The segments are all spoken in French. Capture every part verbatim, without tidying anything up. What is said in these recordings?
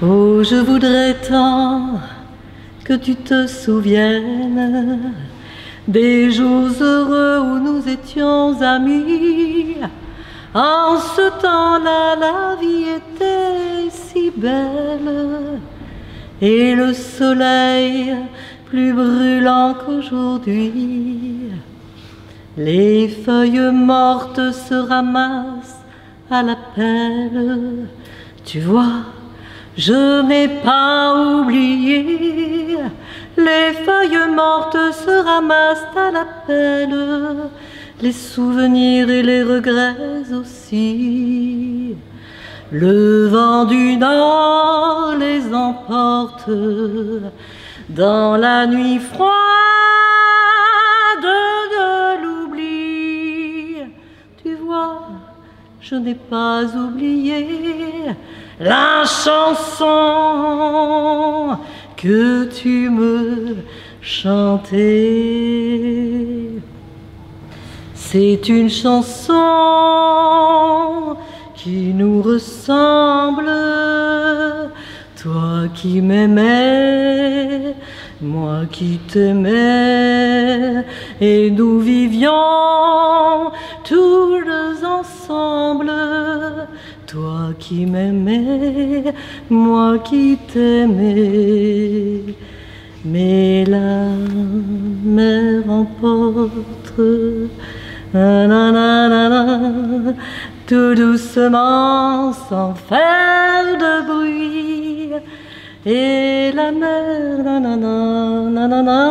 Oh, je voudrais tant que tu te souviennes des jours heureux où nous étions amis. En ce temps-là, la vie était si belle et le soleil plus brûlant qu'aujourd'hui. Les feuilles mortes se ramassent à la pelle. Tu vois, je n'ai pas oublié. Les feuilles mortes se ramassent à la pelle. Les souvenirs et les regrets aussi. Le vent du nord les emporte dans la nuit froide de l'oubli. Tu vois, je n'ai pas oublié la chanson que tu me chantais. C'est une chanson qui nous ressemble, toi qui m'aimais, moi qui t'aimais, et nous vivions tous deux ensemble. Toi qui m'aimais, moi qui t'aimais, mais la mer emporte, nanana, tout doucement sans faire de bruit, et la mer, nanana, nanana,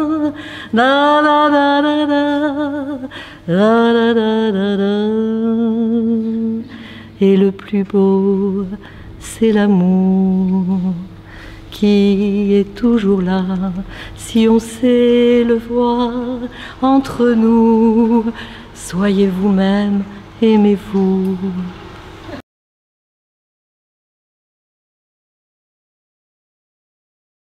nanana, nanana. Et le plus beau, c'est l'amour qui est toujours là, si on sait le voir entre nous. Soyez vous-même, aimez-vous.